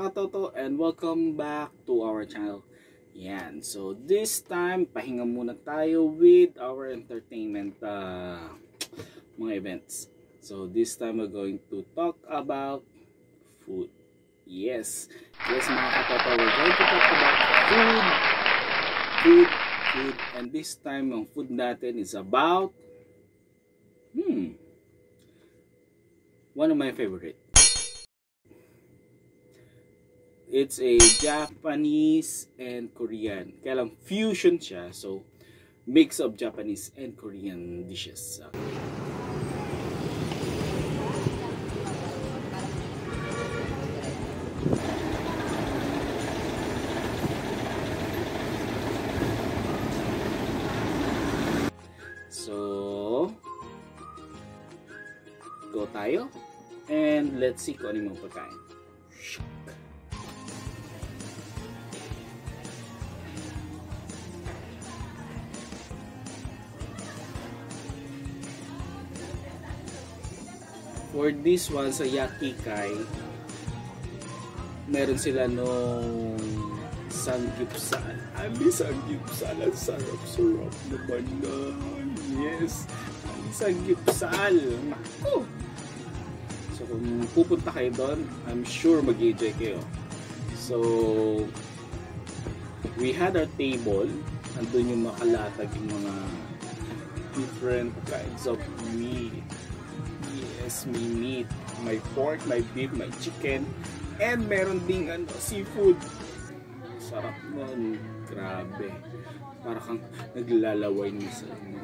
mga Toto and welcome back to our channel. Yan, so this time pahinga muna tayo with our entertainment mga events. So this time we're going to talk about food. Yes mga Toto, we're going to talk about food, and this time ang food natin is about one of my favorite. It's a Japanese and Korean. Kaya lang fusion siya. So, mix of Japanese and Korean dishes. So, go tayo. And let's see kung ano yung mga pagkain. For this one sa YAKIKAI, meron sila nung Samgyeopsal. Ami Samgyeopsal, ang sarap-sarap naman na. Yes, ang Samgyeopsal. Naku! So kung pupunta kayo doon, I'm sure mag-enjoy kayo. So, we had our table. Andun yung makalatag yung mga different kinds of meat. Yes, may meat, may pork, may beef, may chicken, and meron ding seafood. Sarap nun, grabe. Para kang naglalaway niyo sa inyo.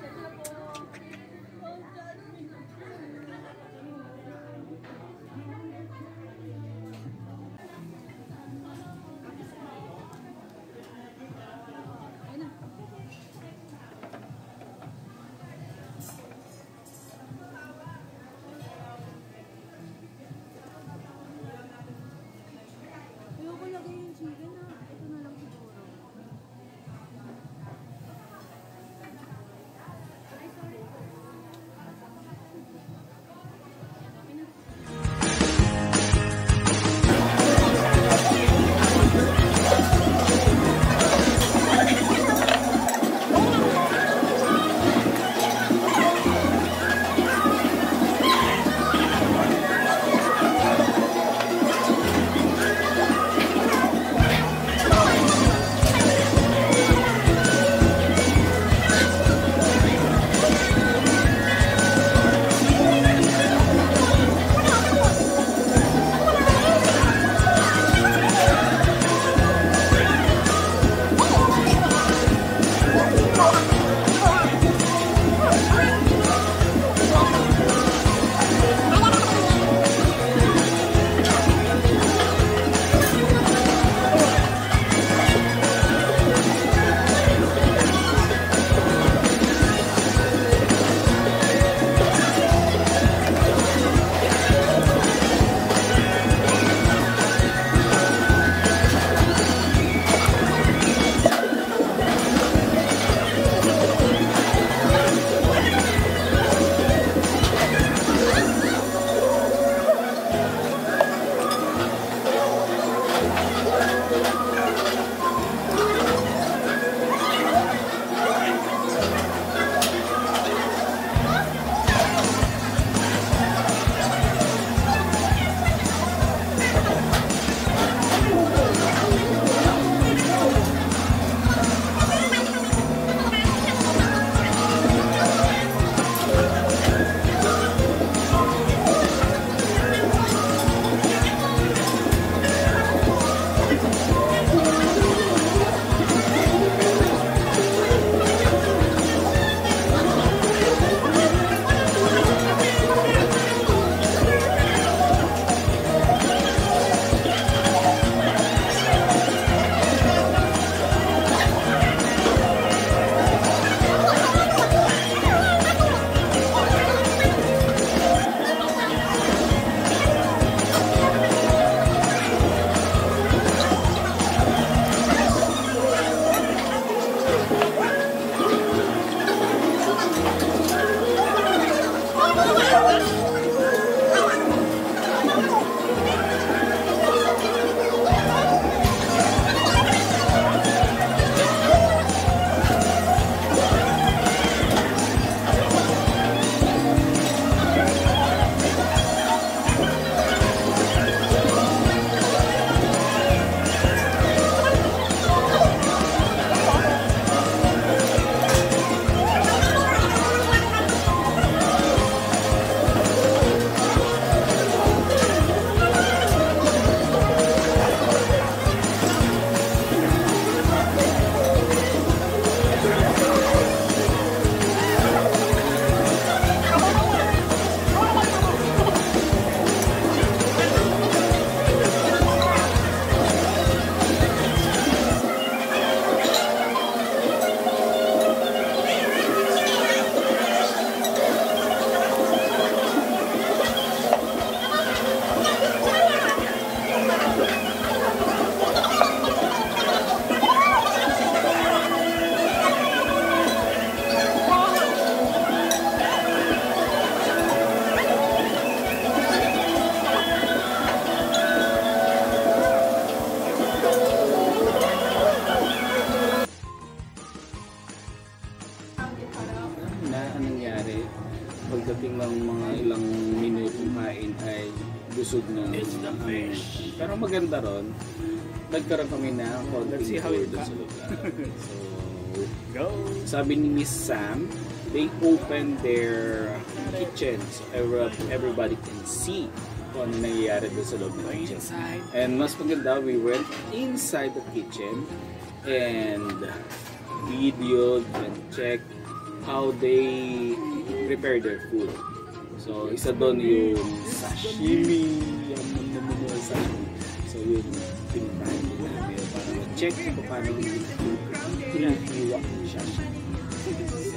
busog na. It's the fish. Pero maganda ron. Nagkaroon kami na Let's see how it doon sa lugar. So, Go! sabi ni Miss Sam, they opened their kitchen so everybody can see kung ano nangyayari doon sa loob ng kitchen. And mas maganda, we went inside the kitchen and videoed and checked how they prepare their food. So, isa doon yung sashimi. Sashimi. So, yun, pinakain din namin para ma-check kung paano yung hinihiwa ng sashimi. So,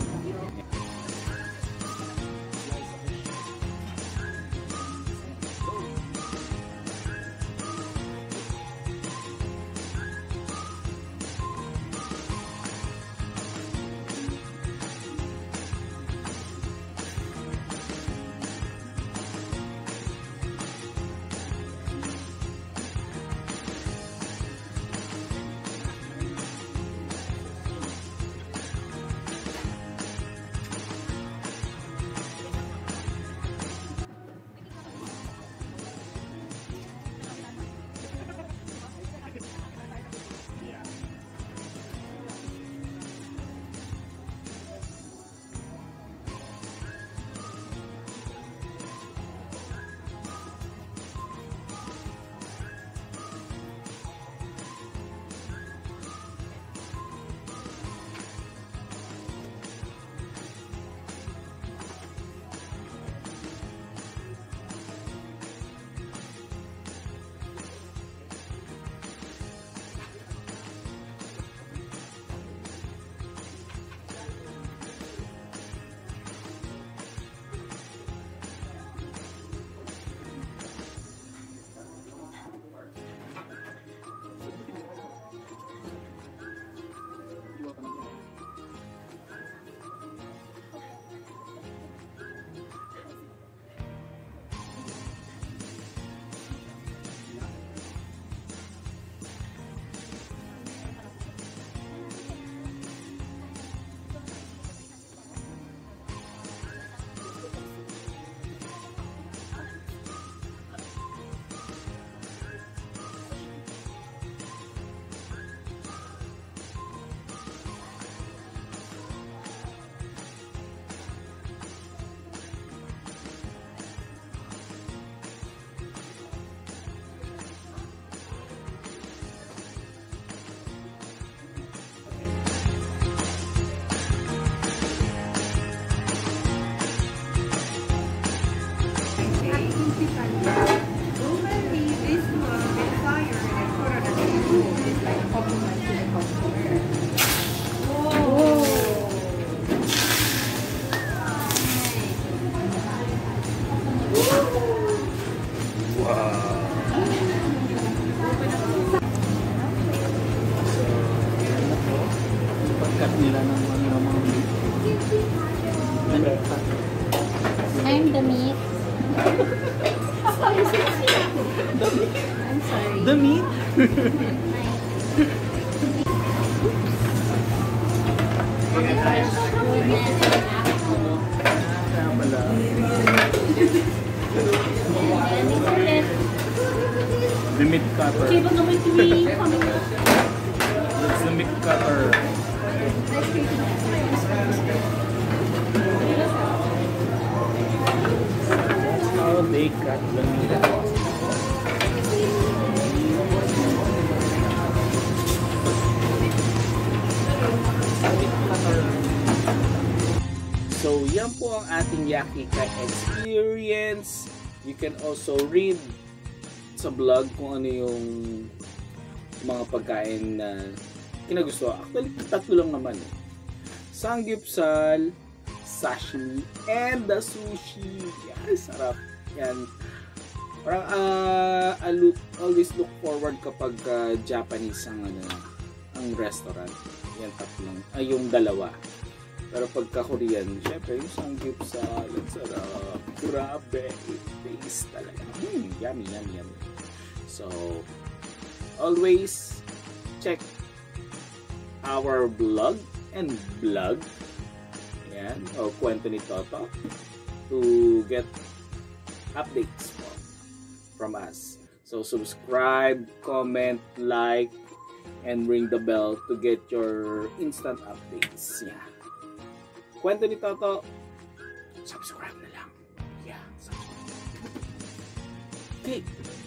I'm the meat. I'm sorry. The meat? The meat cutter. That's the meat cutter. How they cut the meat. So, yan po ang ating YAKIKAI experience. You can also read sa blog kung ano yung mga pagkain na kinagustuhan. Actually, tatlo lang naman. Samgyeopsal, sashimi, and the sushi. Yan, sarap. Yan. Parang always look forward kapag Japanese ang restaurant. Yan tatlong. Ay, yung dalawa. Pero pagka Korean, syempre yung samgyeopsal, ang sarap. Grabe. Taste talaga. Yummy, yummy, yummy. So, always check our blog and blog. Yan. O Kwento ni Toto to get updates po from us. So subscribe, comment, like, and ring the bell to get your instant updates. Yeah. Kwento ni Toto, subscribe na lang. Yeah, subscribe. Okay.